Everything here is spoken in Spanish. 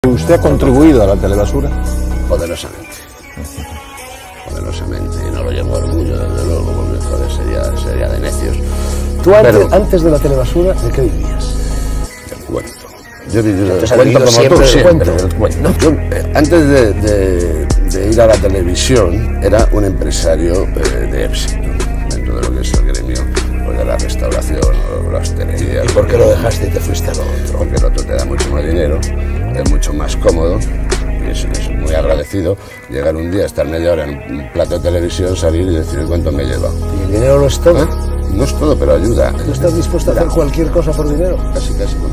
¿Usted ha contribuido a la telebasura? Poderosamente. Poderosamente. Y no lo llevo a orgullo, desde luego, porque joder, sería de necios. ¿Tú antes de la telebasura, de qué vivías? Del cuento. Yo viví del Entonces, cuento como siempre tú, del siempre cuento. del cuento. Yo, antes de ir a la televisión, era un empresario de éxito, dentro de lo que es el gremio pues de la restauración o la hostelería. ¿Y por qué lo dejaste y te fuiste a lo otro? Porque el otro te da mucho más dinero, es mucho más cómodo. Y es muy agradecido llegar un día, estar media hora en un plato de televisión, salir y decir cuánto me lleva. ¿Y el dinero lo es todo? No es todo, pero ayuda. ¿Tú estás dispuesto a hacer cualquier cosa por dinero? Casi, casi.